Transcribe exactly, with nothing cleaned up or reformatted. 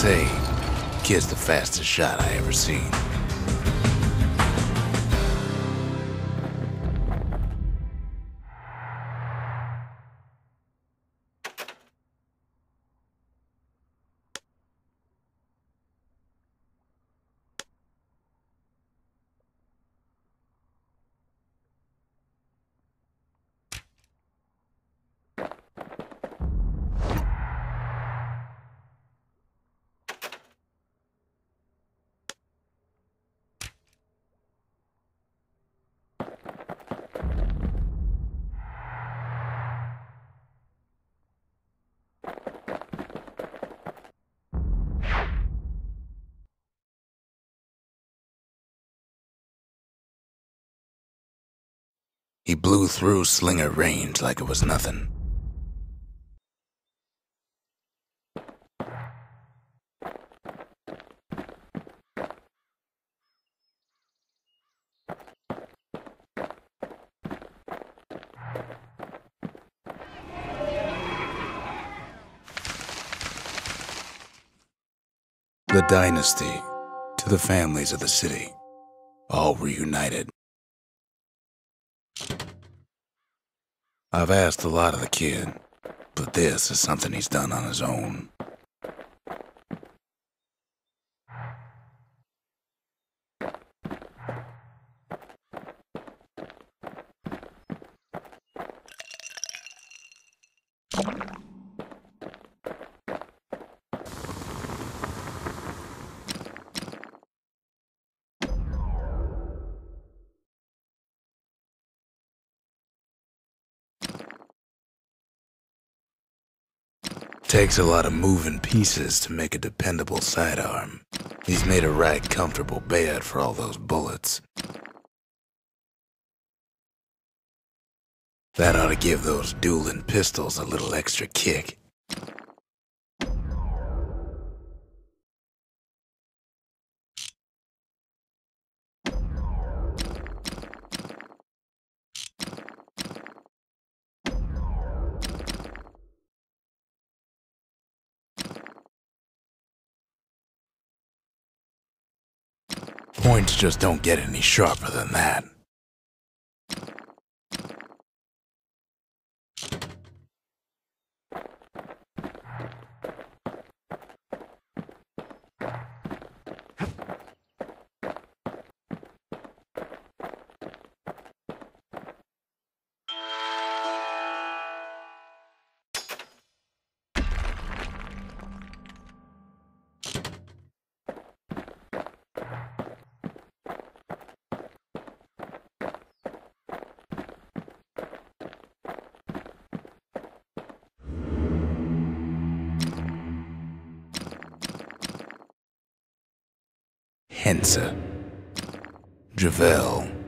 say, kid's the fastest shot I ever seen. He blew through Slinger Range like it was nothing. The dynasty, to the families of the city, all reunited. I've asked a lot of the kid, but this is something he's done on his own. Takes a lot of moving pieces to make a dependable sidearm. He's made a right comfortable bed for all those bullets. That ought to give those dueling pistols a little extra kick. Points just don't get any sharper than that. Hensa, Javel,